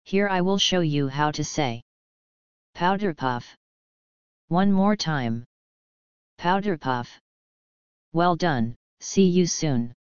Here I will show you how to say powderpuff. One more time. Powderpuff. Well done, see you soon.